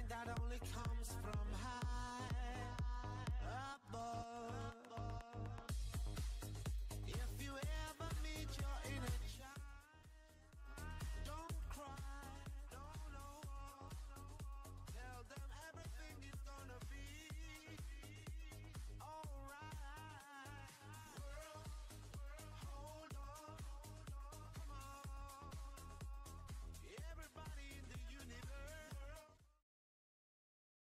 that only comes from high above. If you ever meet your inner child, don't cry, no, tell them everything is gonna be alright. World, hold on, come on, everybody in the universe.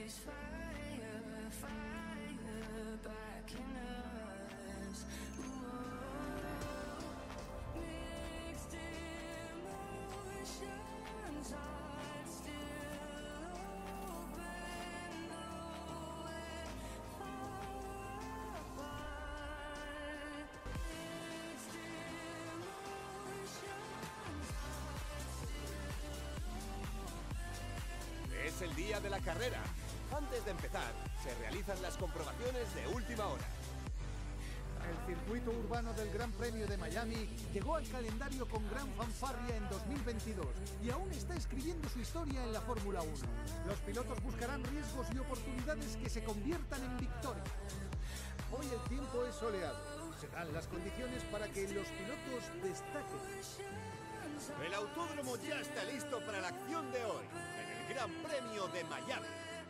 Es el día de la carrera. Antes de empezar, se realizan las comprobaciones de última hora. El circuito urbano del Gran Premio de Miami llegó al calendario con gran fanfarria en 2022 y aún está escribiendo su historia en la Fórmula 1. Los pilotos buscarán riesgos y oportunidades que se conviertan en victorias. Hoy el tiempo es soleado. Se dan las condiciones para que los pilotos destaquen. El autódromo ya está listo para la acción de hoy, en el Gran Premio de Miami.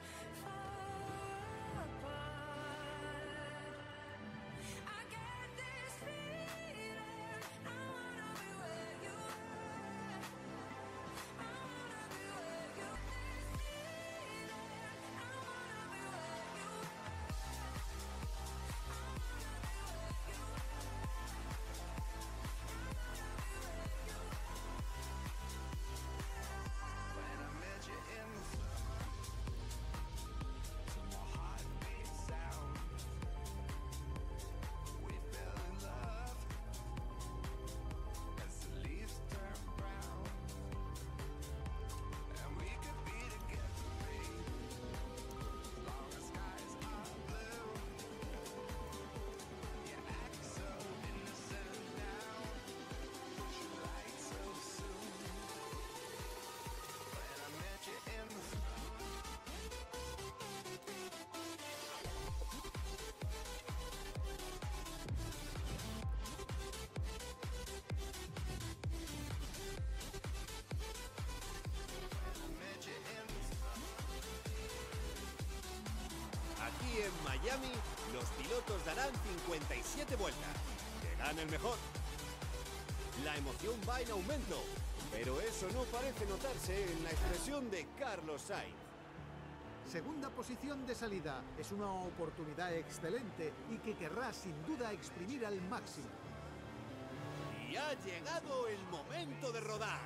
Aquí en Miami, los pilotos darán 57 vueltas. Que gane el mejor. La emoción va en aumento, pero eso no parece notarse en la expresión de Carlos Sainz. Segunda posición de salida. Es una oportunidad excelente y que querrá sin duda exprimir al máximo. Y ha llegado el momento de rodar.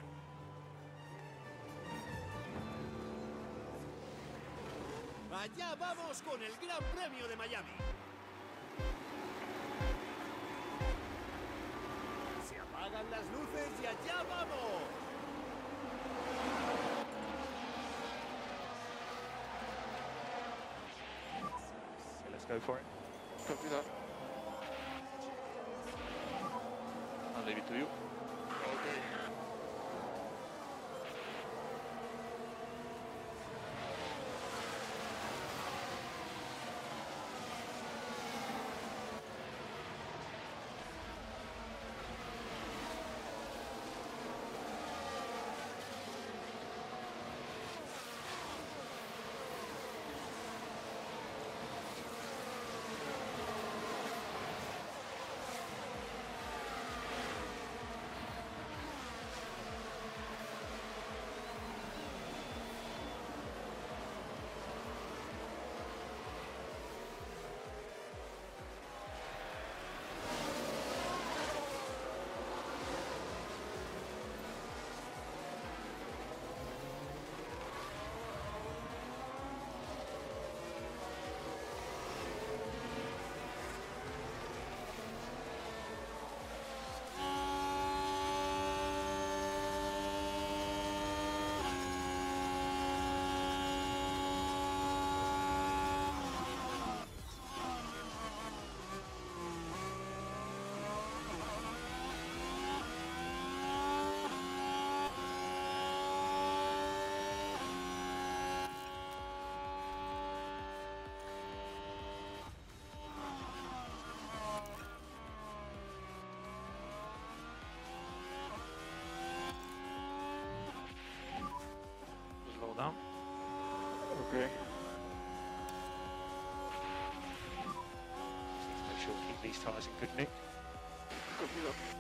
Allá vamos con el Gran Premio de Miami. Se apagan las luces y allá vamos. So let's go for it. Copy that. I'll leave it to you. Okay. Slow down. Okay. Make sure to keep these tyres in good nick. Copy that.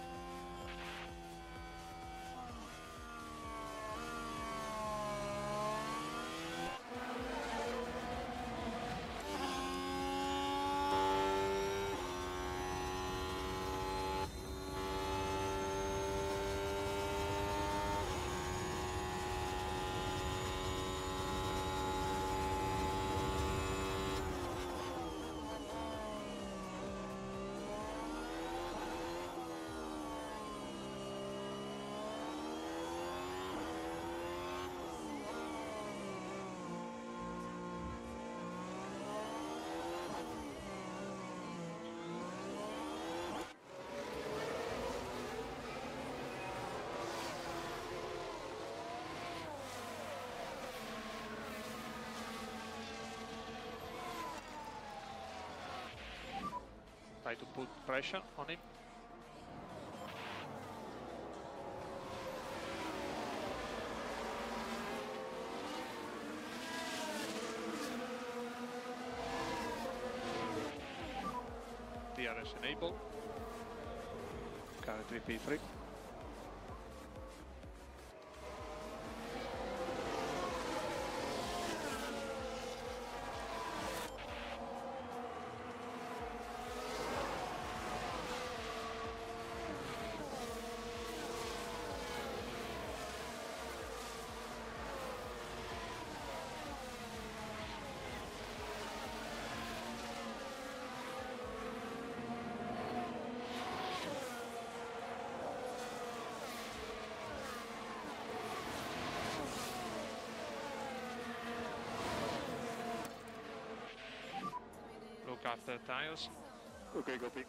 Try to put pressure on him. DRS enable. Currently P3. Look after tires. Okay, copy.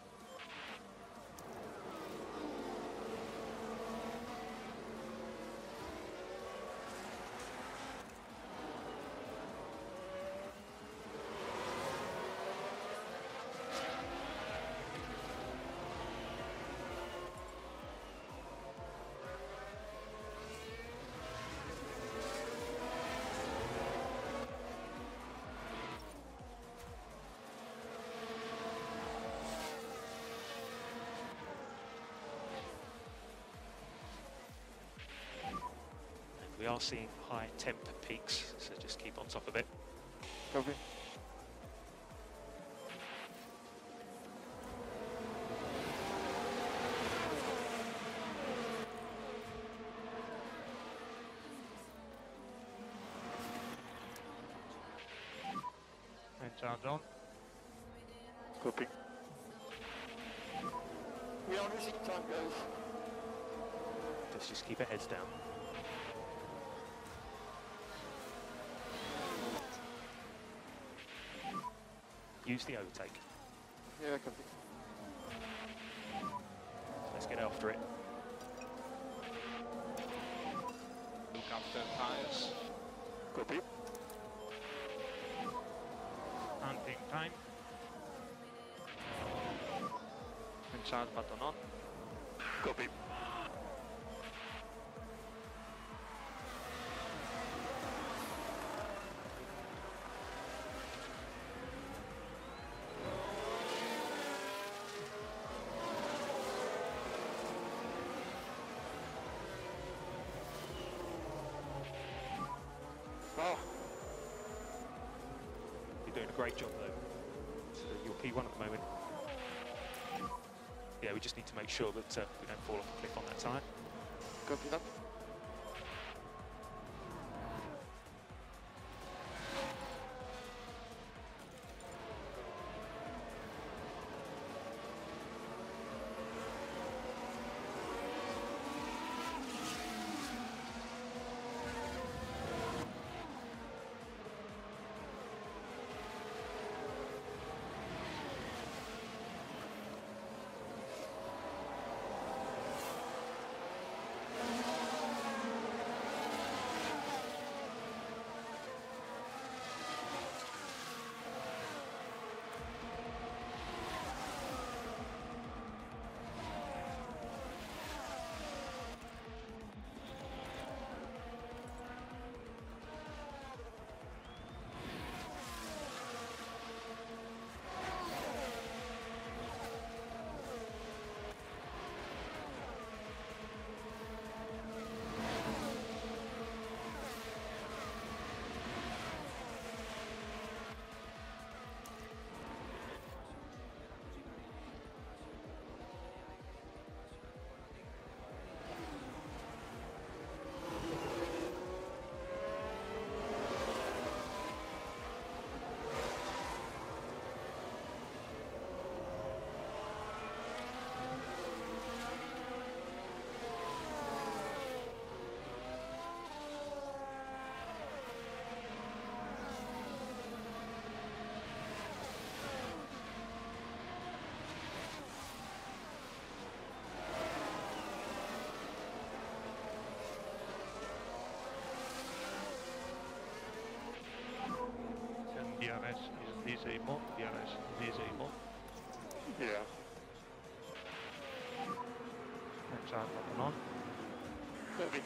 We are seeing high temp peaks, so just keep on top of it. Copy. And charge on. Copy. We are losing time, guys. Just keep it heads down. Use the overtake. Yeah, copy. Let's get after it. Look after tires. Copy. Hunting time. And charge button on. Copy. Oh, You're doing a great job though. So you're P1 at the moment. Yeah, we just need to make sure that we don't fall off a cliff on that tyre. copy that. DRS is disabled. DRS disabled. Yeah. And child button on. Copy.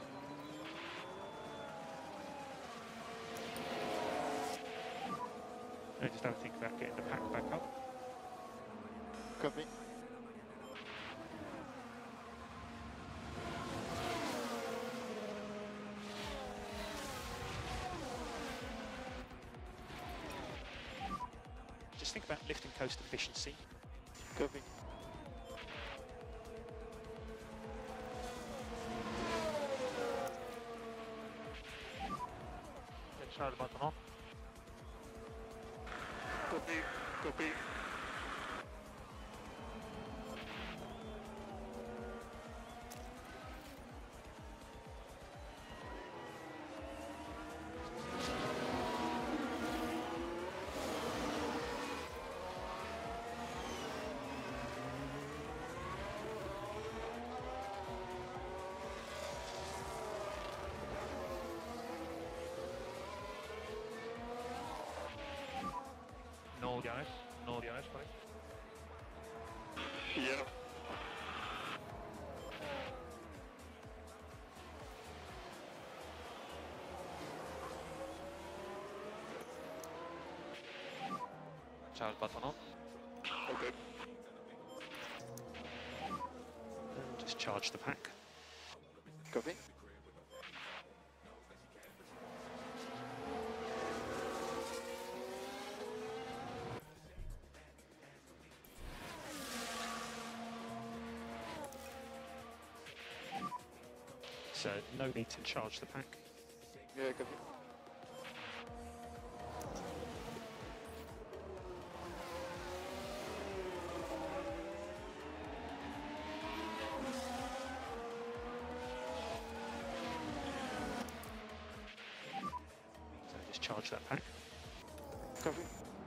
And just have a think about getting the pack back up. Copy. Just think about lifting coast efficiency. Copy. And child button on. Copy. Copy. No Giannis. No Giannis, sorry. Yeah. Child button on. Okay. And just charge the pack. Copy. So no need to charge the pack. Yeah, copy. So just charge that pack. Copy.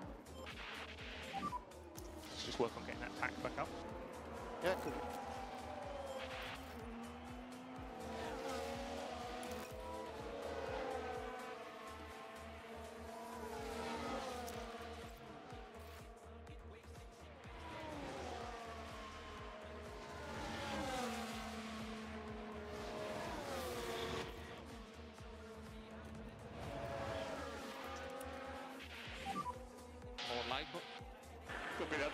Let's just work on getting that pack back up. Yeah, copy. More light. Copy that.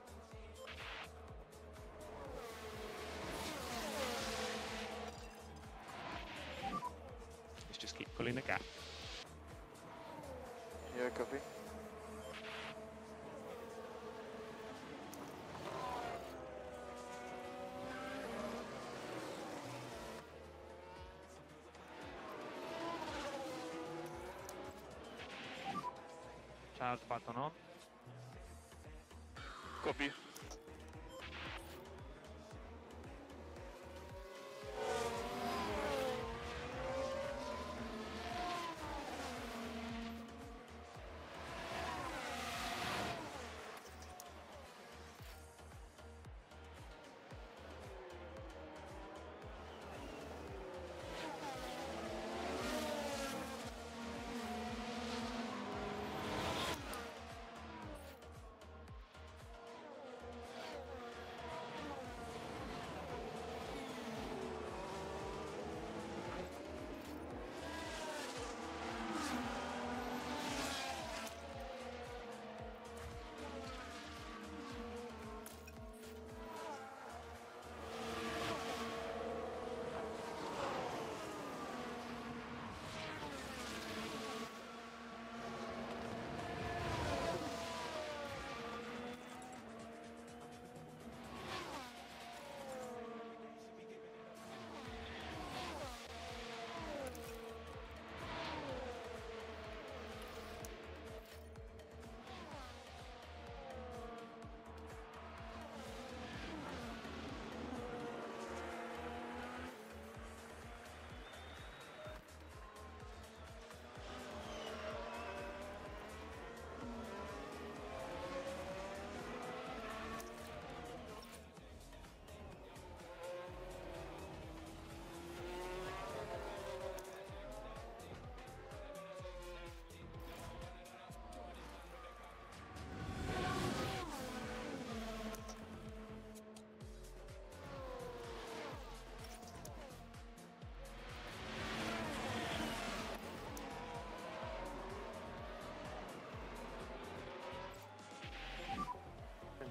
Let's just keep pulling the gap. Yeah, copy. Child button on. Copy.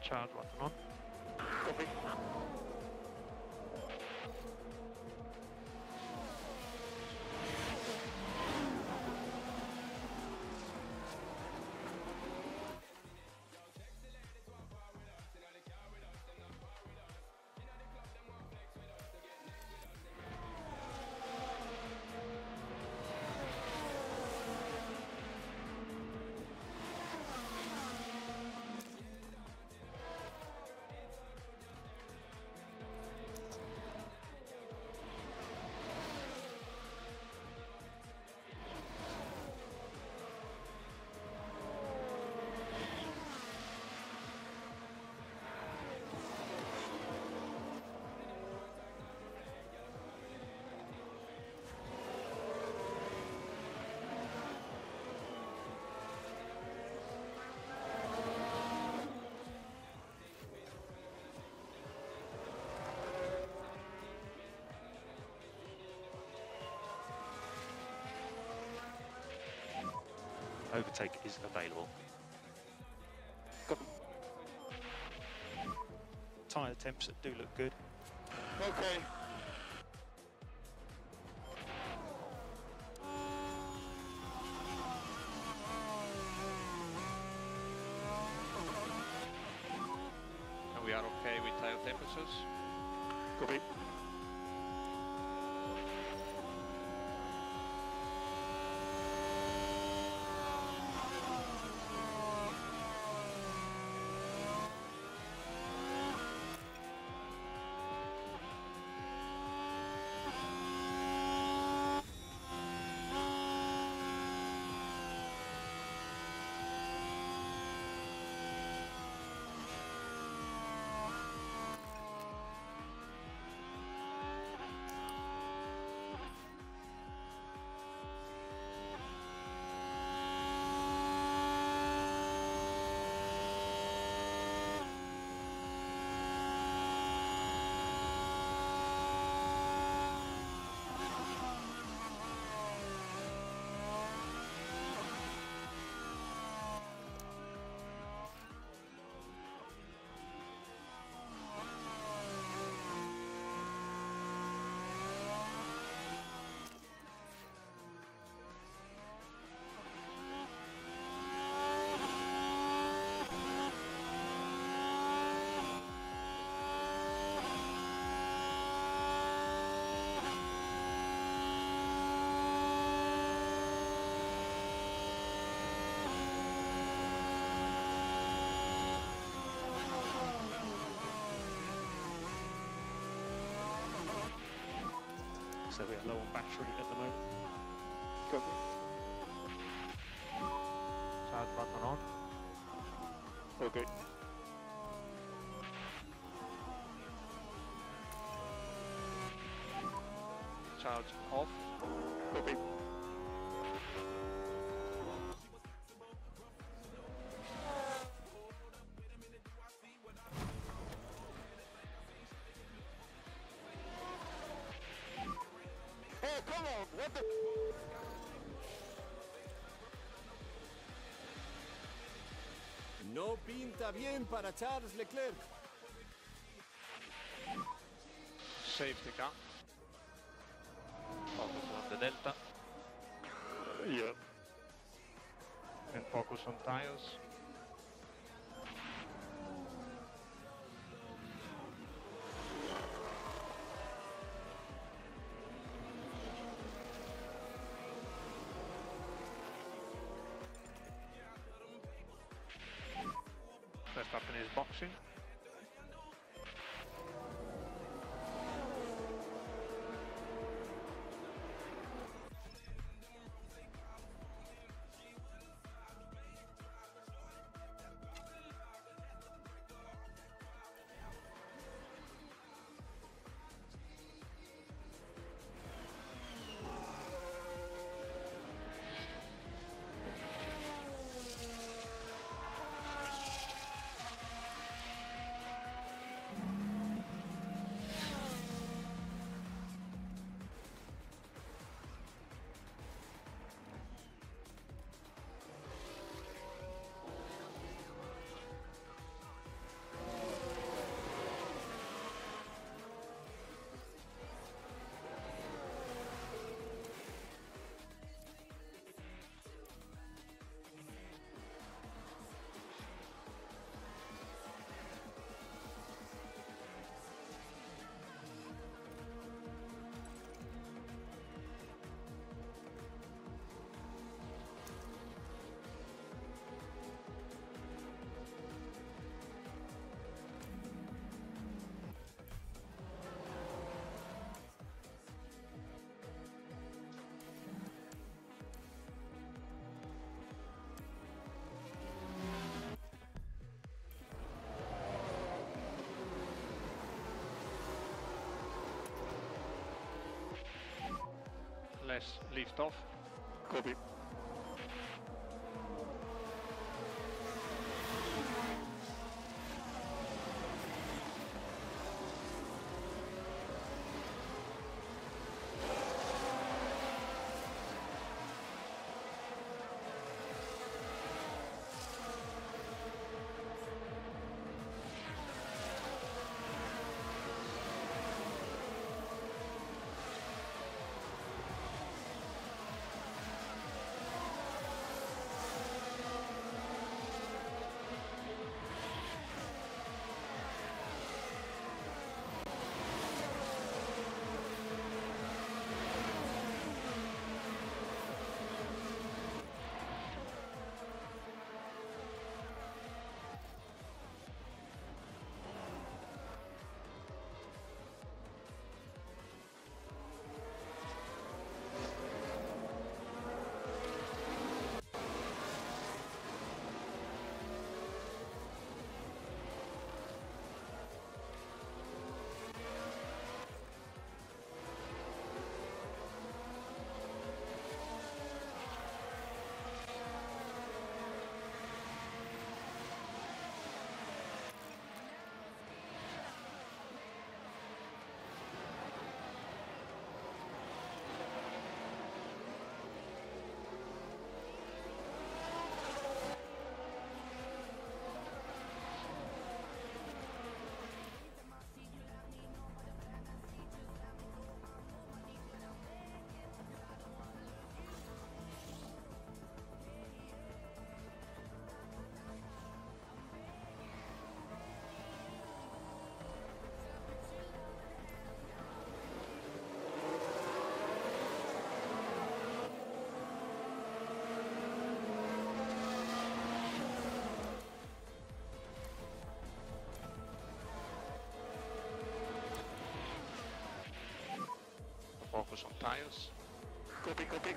Charge button on. Copy. Overtake is available. Copy. Tyre temps do look good. Okay. And we are okay with tire temperatures. Copy. So we are low on battery at the moment. Copy. Charge button on. Okay. Charge off. Copy. Oh, come on! What the? No pinta bien para Charles Leclerc. Safety car. Focus on the delta Yeah. and focus on tires. Verstappen is boxing. less lift off. Copy. Focus on tires. Copy, copy.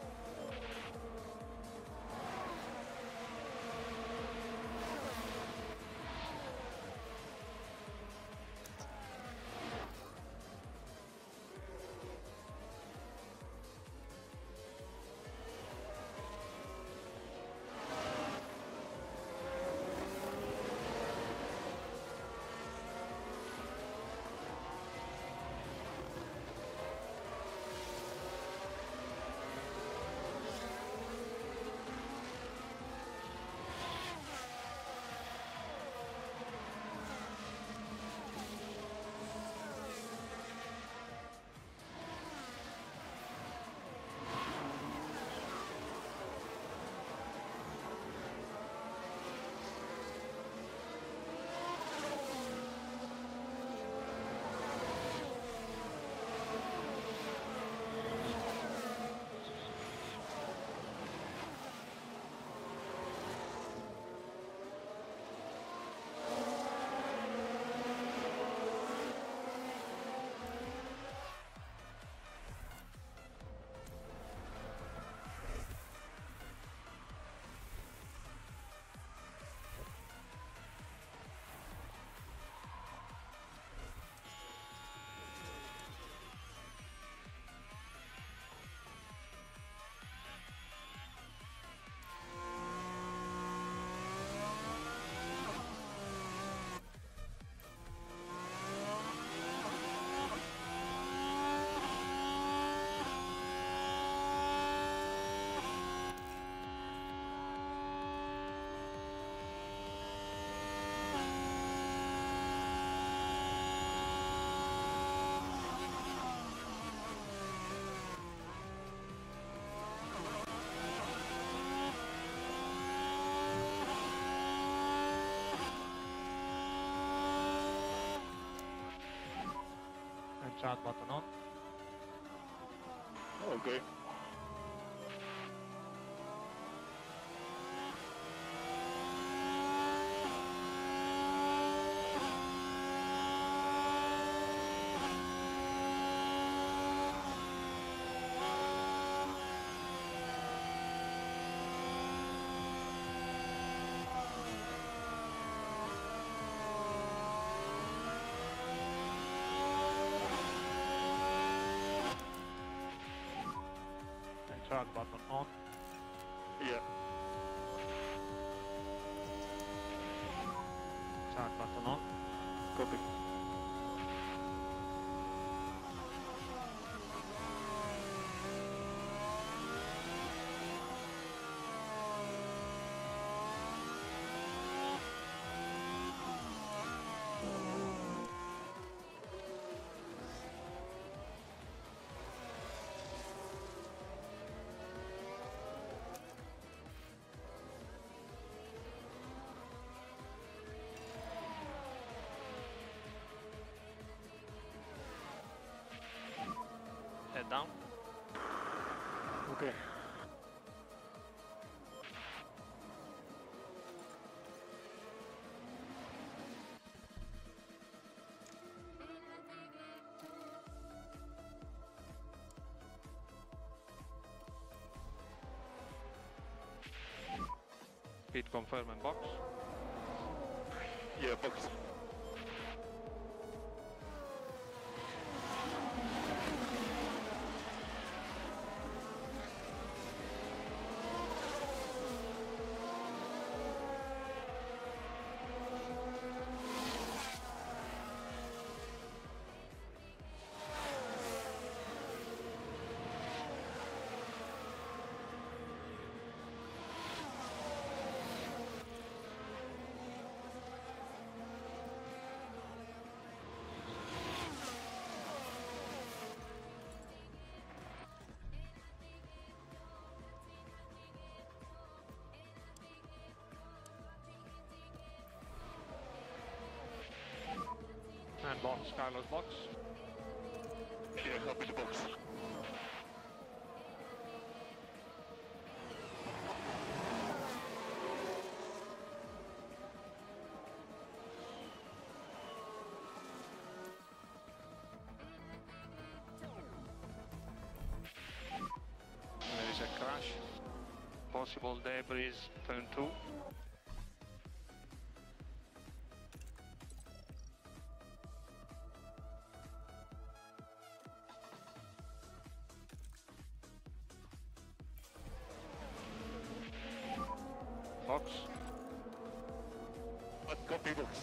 Start button on. Okay. Start button on. Yeah. Start button on. Copy. Head down. Okay. Speed confirm and box. Yeah, box. And box, Carlos box. Yeah, copy the box. There is a crash. Possible debris, turn 2. Box. But copy box.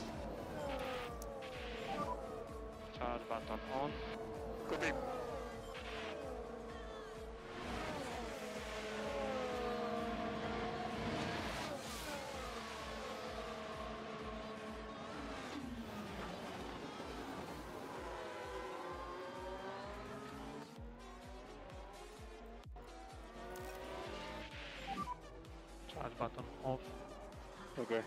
Charge button on. Copy. Charge button off. Okay.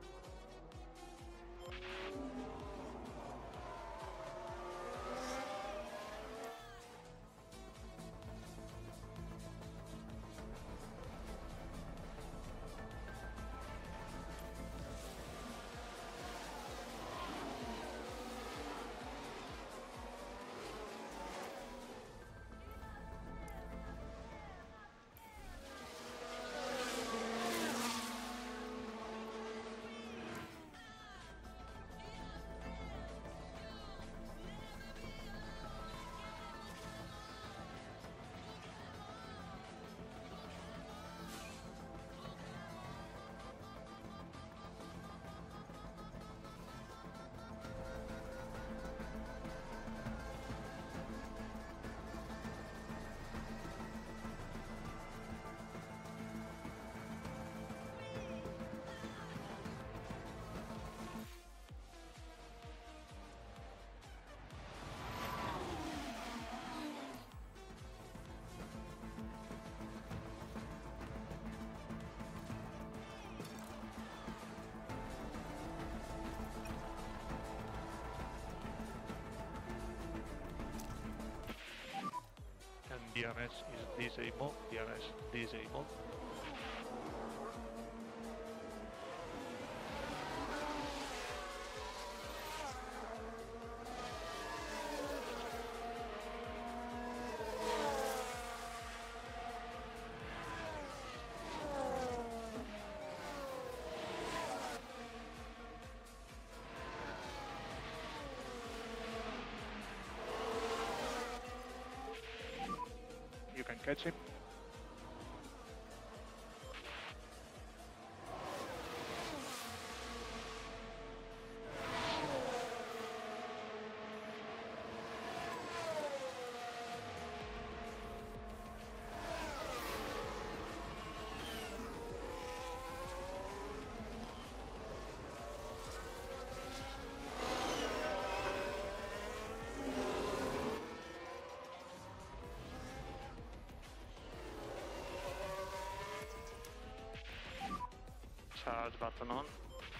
And DRS is disabled. DRS disabled. You can catch him. Start button on.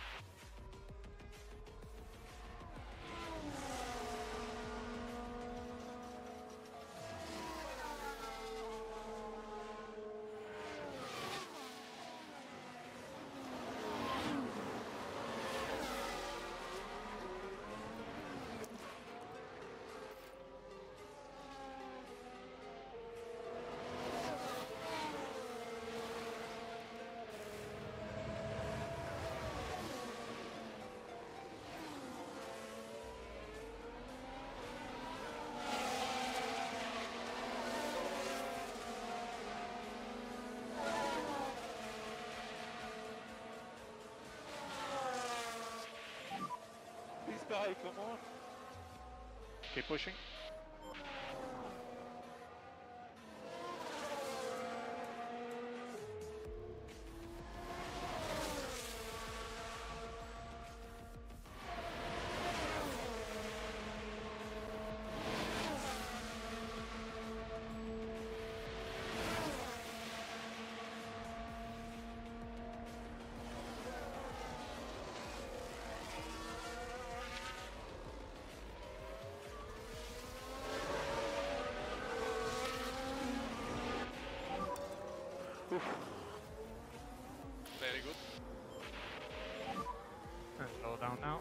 This guy, come on. Keep pushing. Very good. And slow down now.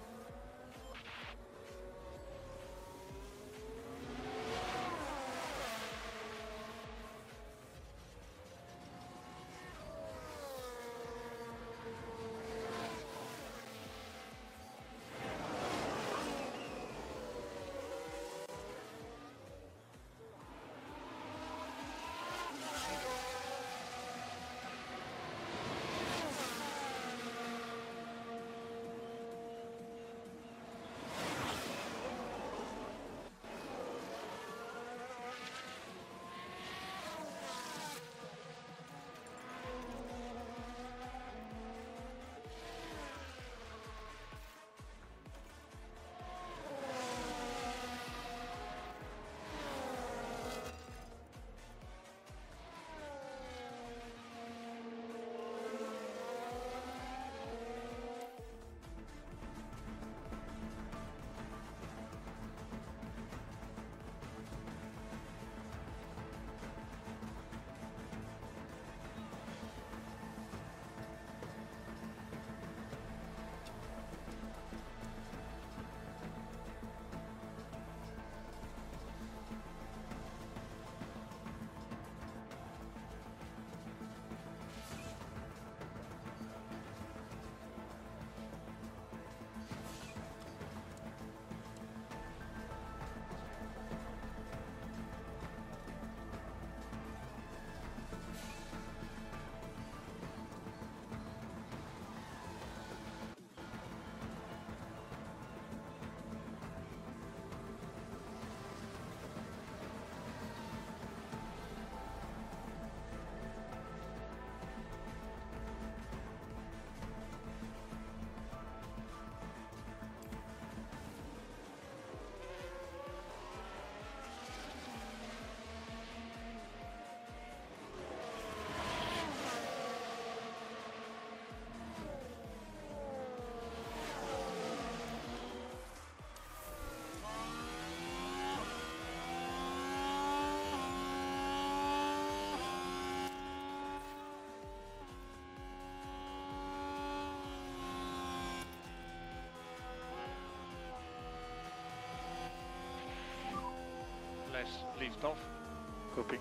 Less lift off. Copy.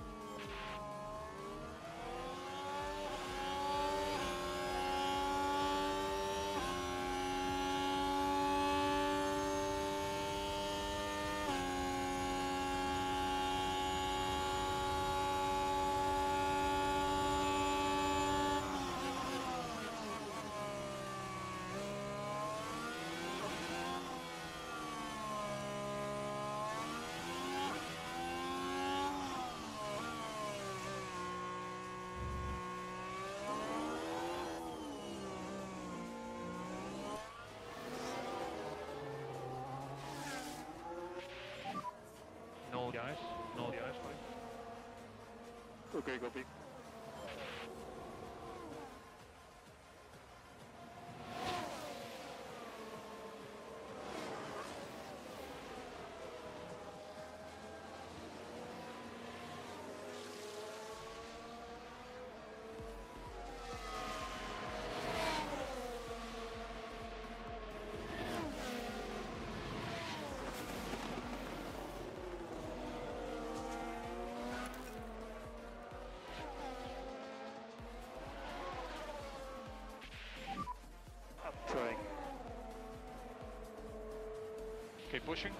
No guys, no guys. Okay, copy. pushing.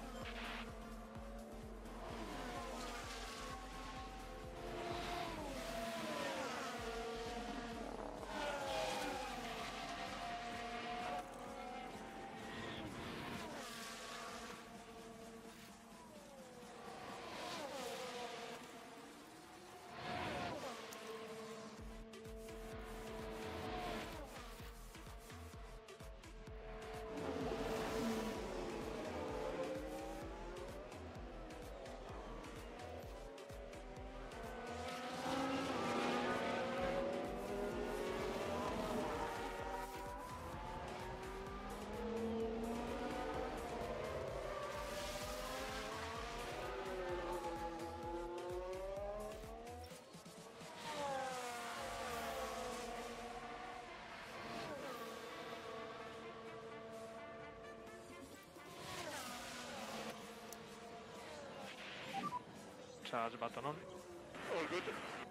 Charge button on. All good.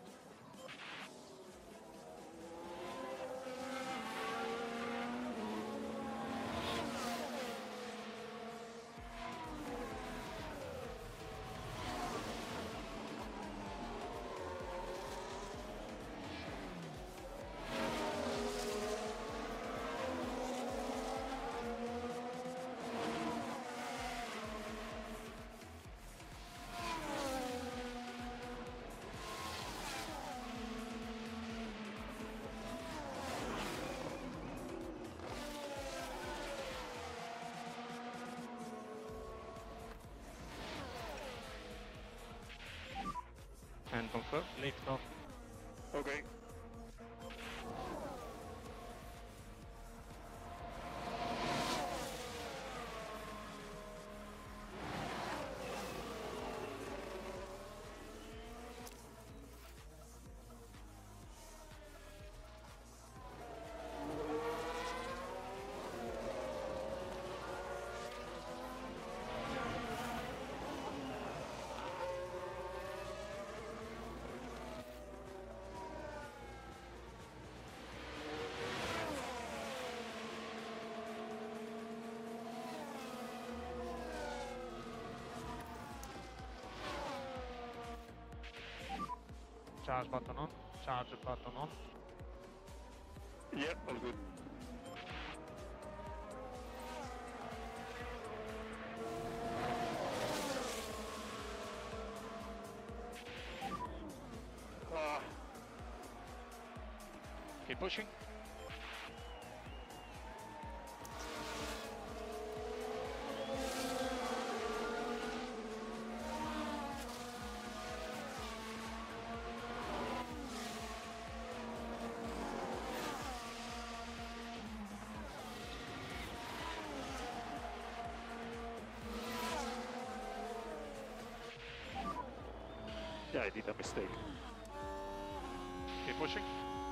And confirm. Lift off. Okay. Charge button on. Charge button on. Yep, all good. Ah, Keep pushing. yeah, I did a mistake. Keep pushing.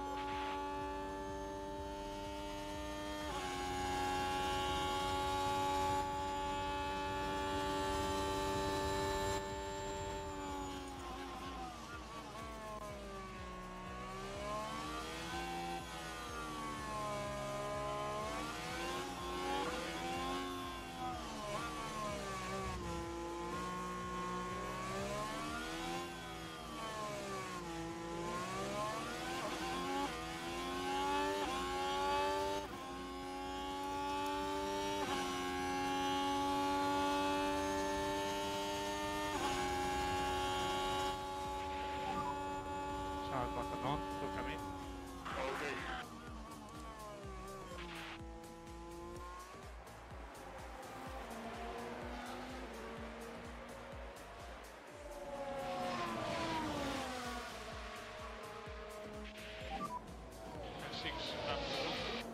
Charge button on. To come in. Okay. And 6 laps to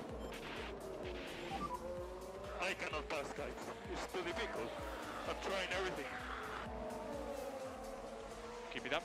go. I cannot pass, guys. It's too difficult. I'm trying everything. Keep it up.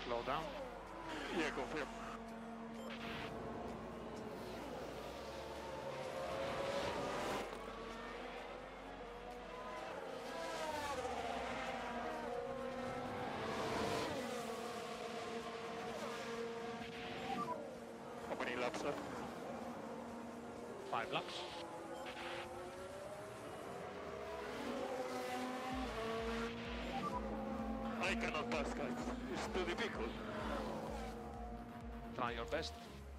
slow down. Yeah, confirm. How many laps left? 5 laps. I cannot pass, guys. It's too difficult. Try your best.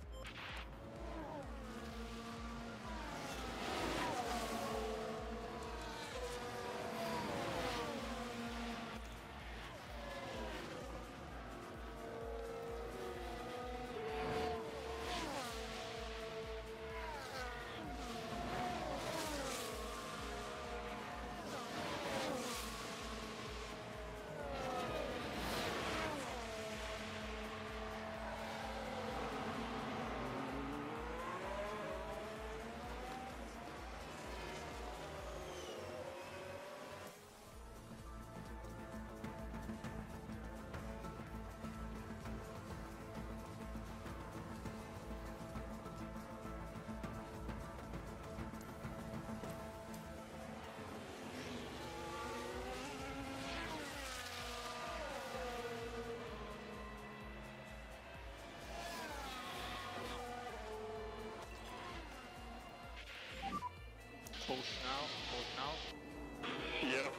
Push now, Yeah.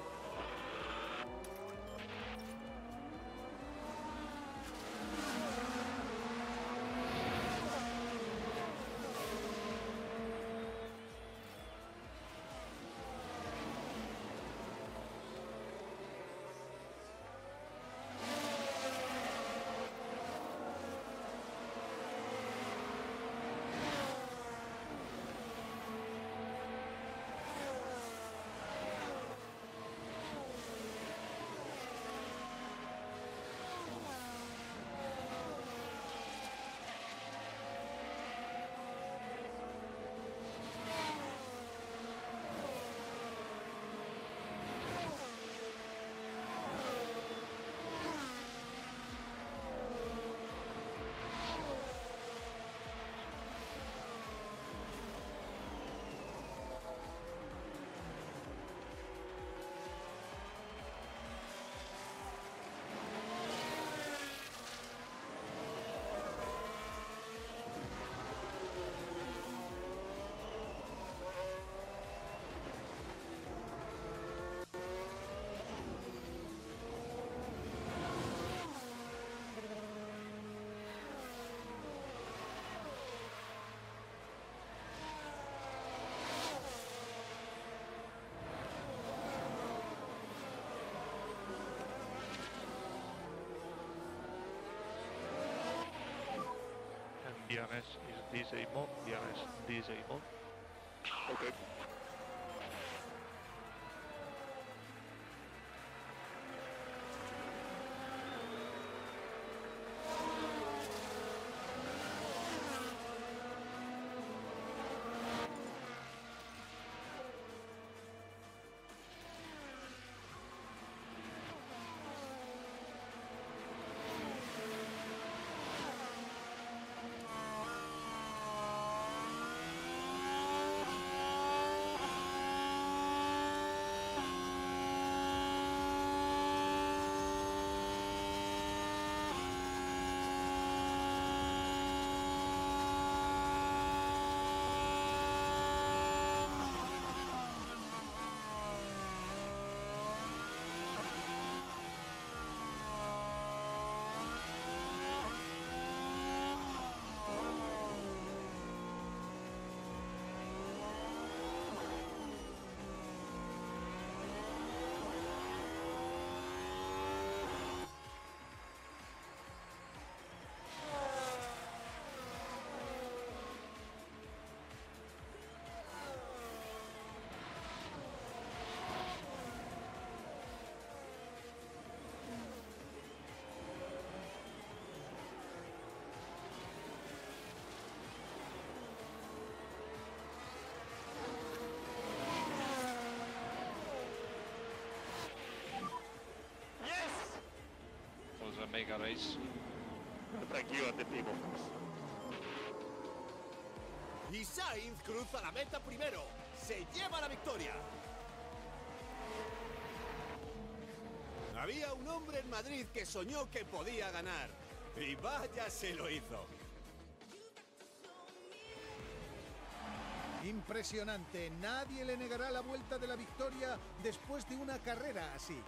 and DRS is disabled. DRS disabled. Okay. mega race. Thank you and the team, of course. Y Sainz cruza la meta primero. Se lleva la victoria. Había un hombre en Madrid que soñó que podía ganar. Y vaya, se lo hizo. Impresionante, nadie le negará la vuelta de la victoria después de una carrera así.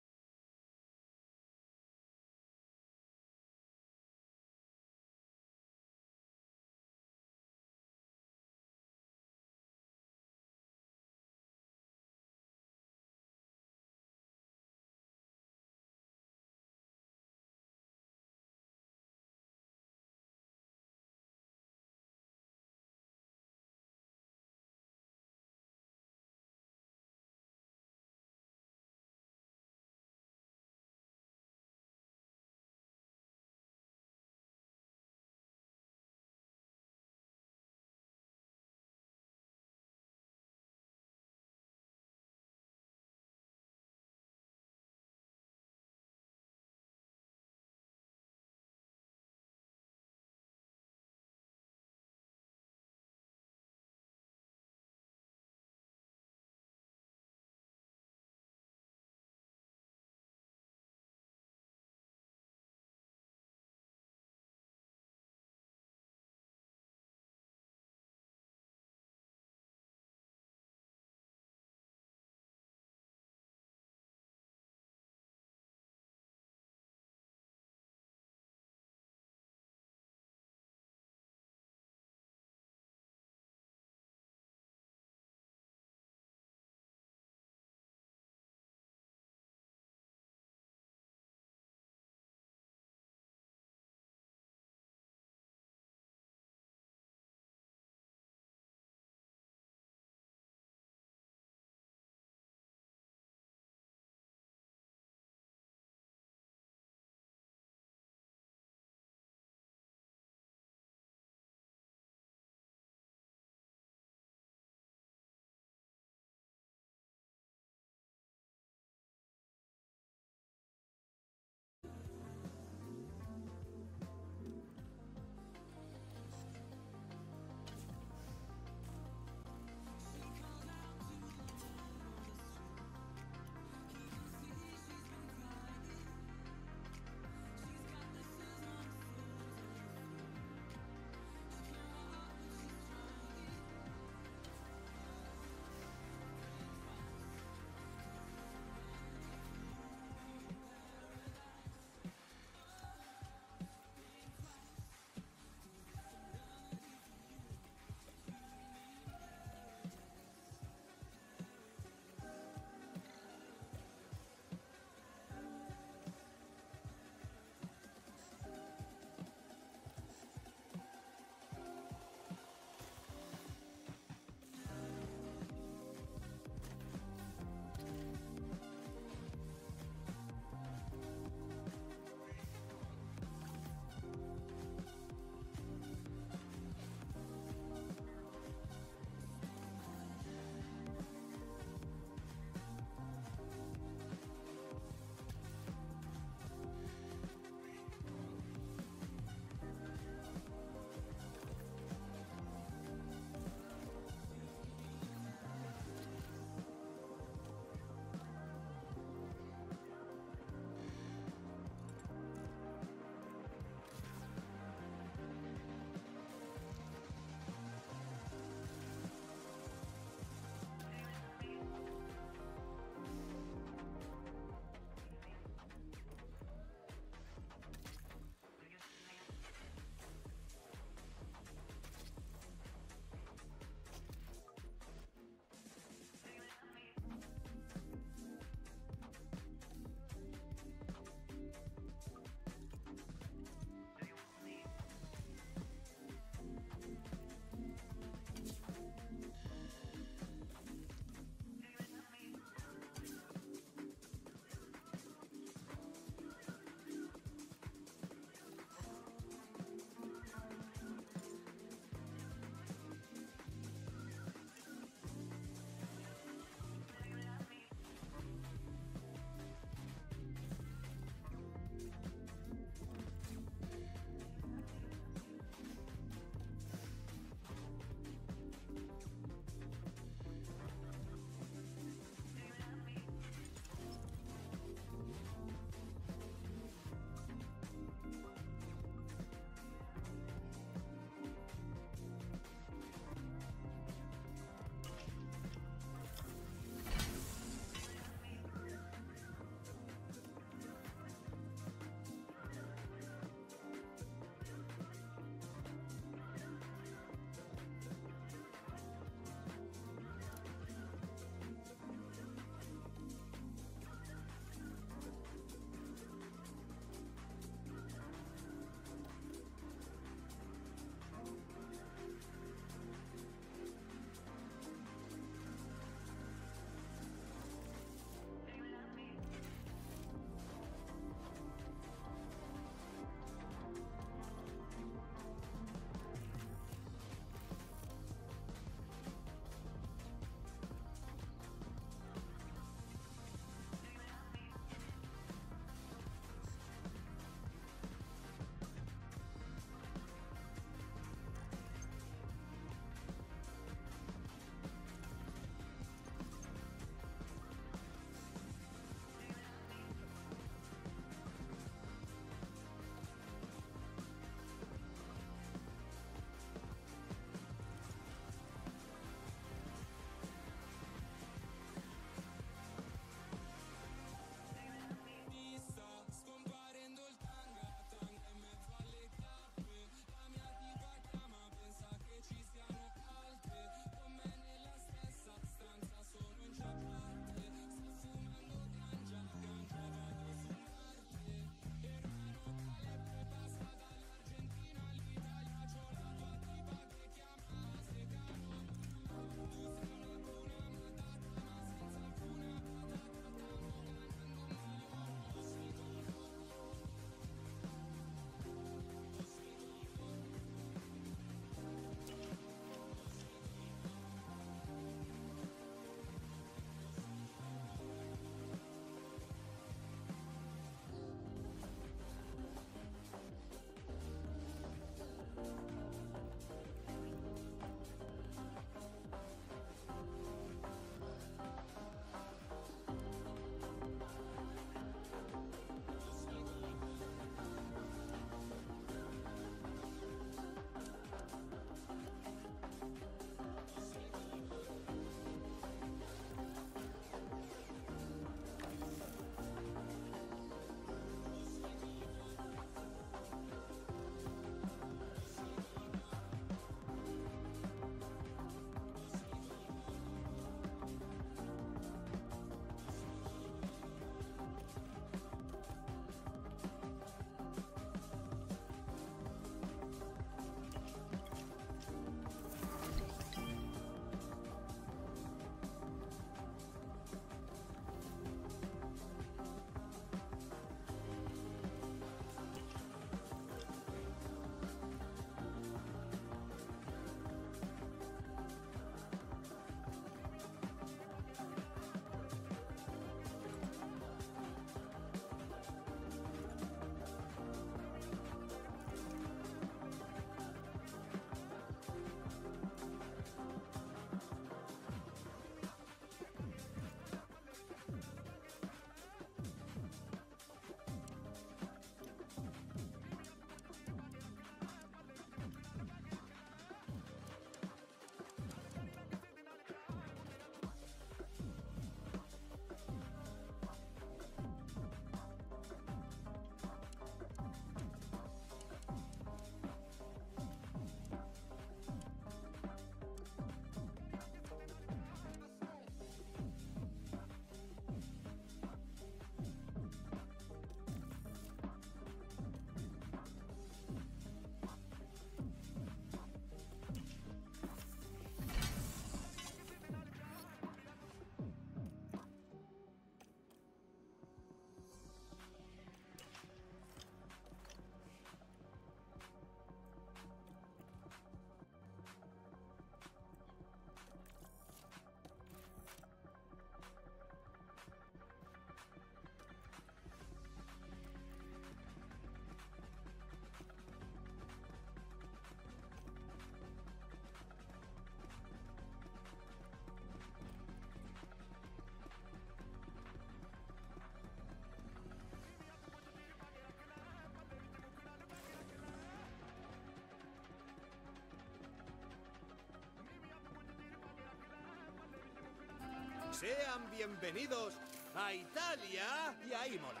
Sean bienvenidos a Italia y a Imola.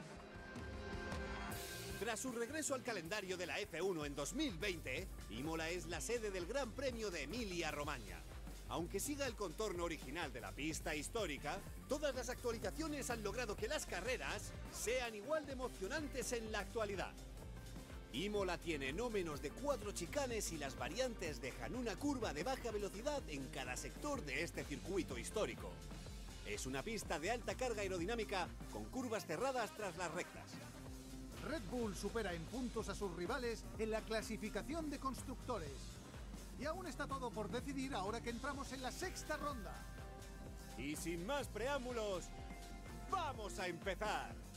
Tras su regreso al calendario de la F1 en 2020, Imola es la sede del Gran Premio de Emilia-Romagna. Aunque siga el contorno original de la pista histórica, todas las actualizaciones han logrado que las carreras sean igual de emocionantes en la actualidad. Imola tiene no menos de 4 chicanes y las variantes dejan una curva de baja velocidad en cada sector de este circuito histórico. Es una pista de alta carga aerodinámica con curvas cerradas tras las rectas. Red Bull supera en puntos a sus rivales en la clasificación de constructores. Y aún está todo por decidir ahora que entramos en la sexta ronda. Y sin más preámbulos, ¡vamos a empezar!